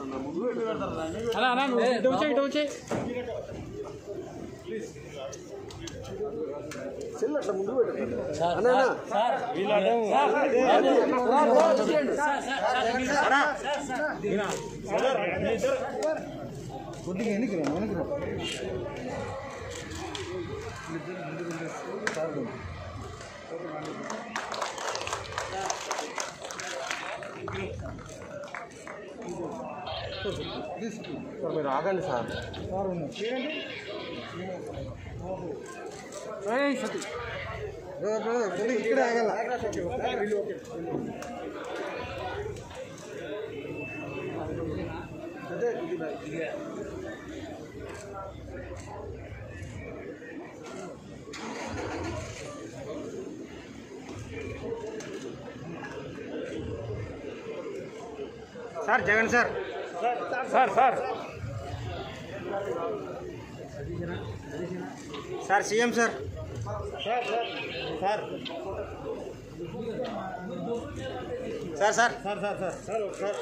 మీరు ఆగండి సార్. ఇక్కడే ఆగాల. Sir Jagan sir sir sir sir CM sir sir sir sir sir sir sir sir sir sir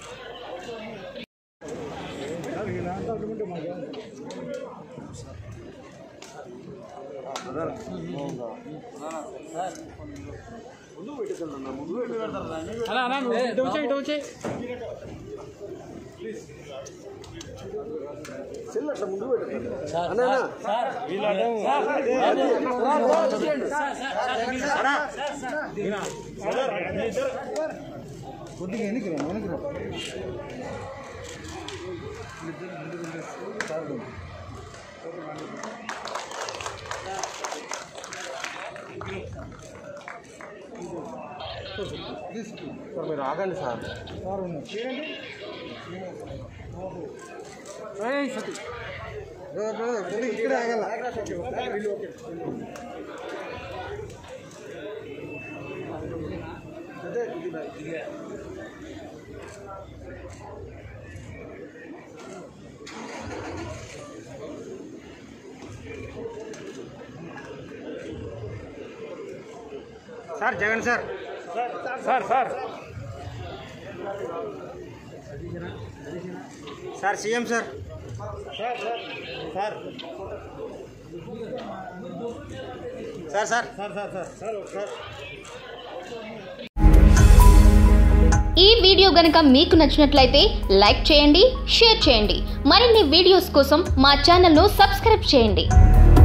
మీరు ఆగండి సార్. ఇక్కడే ఆగాల. Sir Jagan sir sir sir sir CM sir sir sir sir sir sir sir sir sir. ఈ video గనుక మీకు నచ్చినట్లయితే like చేయండి, share చేయండి. మరిన్ని వీడియోస్ కోసం మా ఛానల్ను సబ్స్క్రైబ్ చేయండి.